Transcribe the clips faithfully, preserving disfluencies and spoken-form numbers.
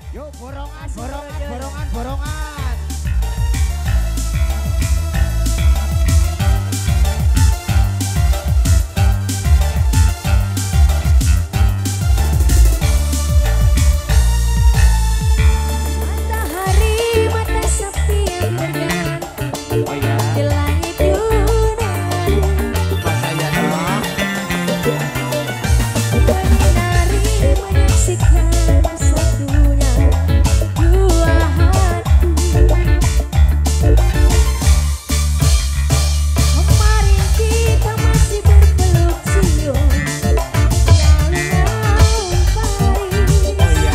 Yuk borongan, borongan, borongan, borongan. Matahari, mata sepi yang berganti Oh ya. di langit dunia. Masa ya dong. Menari menyaksikan satunya dua hati. Kemarin kita masih berpeluk cium di alun-alun Paris. Oh ya.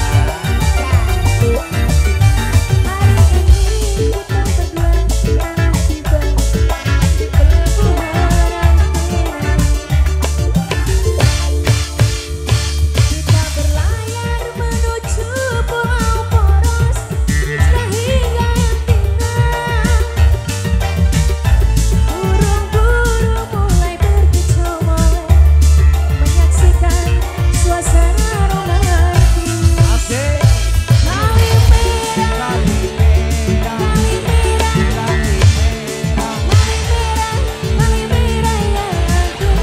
Hari ini kita berdua tiba di pelabuhan kita berlayar menuju pulau poros, hijrah hingga Yatina. Burung-burung mulai berkicau molek, menyaksikan suasana romantis. Asik. Kali merah, Kali merah, kali merah, kali merah. kali merah, kali merah Yatina.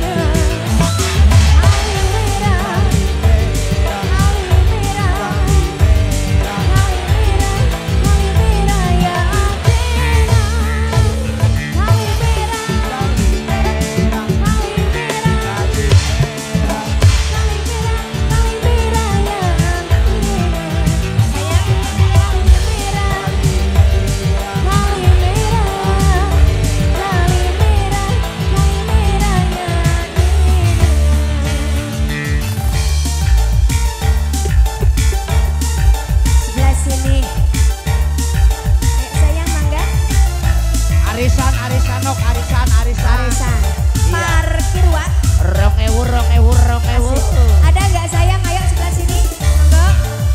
Sebelah sini. Ayo sayang mangga. Arisan, arisan, nok, arisan, arisan. Arisan. Parkir Wak. Rong ewu, rong ewu, rong ewu. Ada nggak sayang? Ayo sebelah sini. Monggo.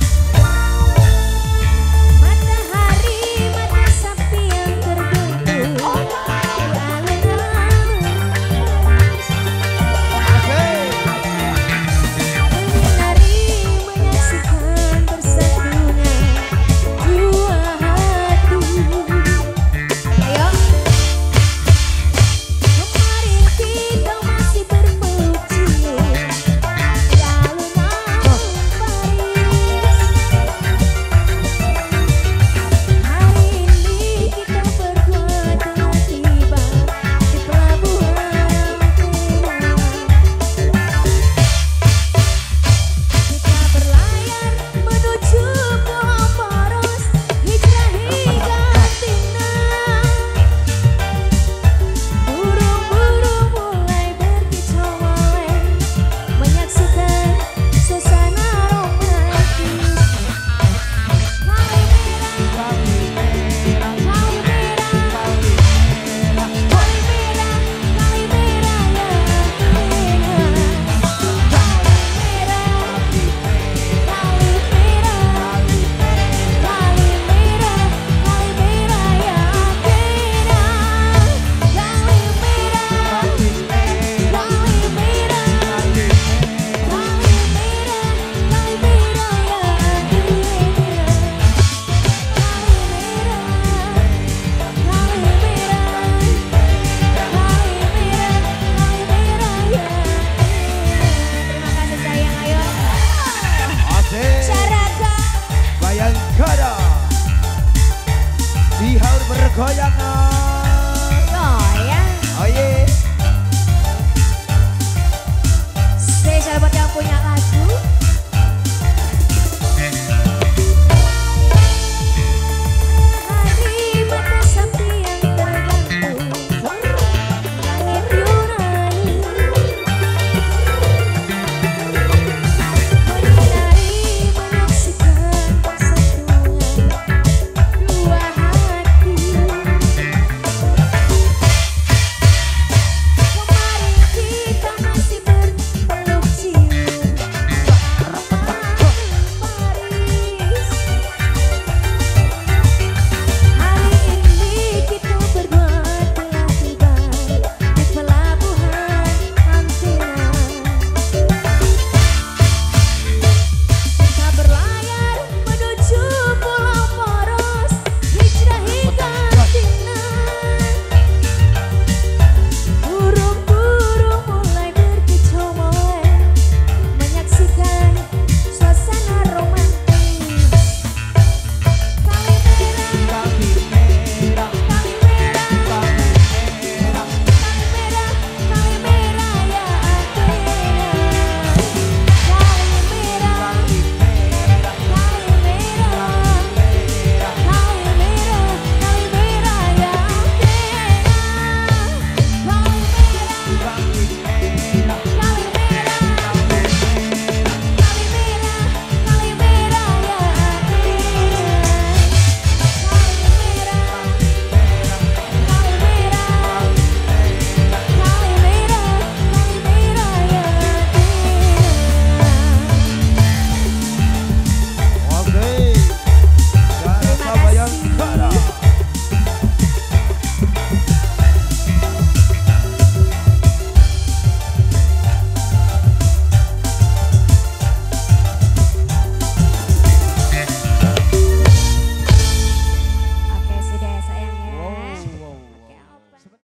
Matahari, mata sapi yang terbentuk di alun-alun. Asik. Menari menyaksikan bersatunya dua hati. Ayo. Kemarin kita masih berpeluk cium di alun-alun Paris. Hari ini kita berdua telah tiba di pelabuhan Yatina. Kita berlayar menuju pulau poros, hijrah hingga Yatina. Burung-burung mulai berkicau molek, menyaksikan suasana romantis. Kali merah, Kali merah, kali merah, kali merah. kali merah, kali merah Yatina. Kali merah, kali merah, kali merah, kali merah Yatina. Kali merah, kali merah, kali merah, kali merah Terima kasih sayang, ayo. Asik. Syaraka. Bayangkara. Bihaur bergoyang.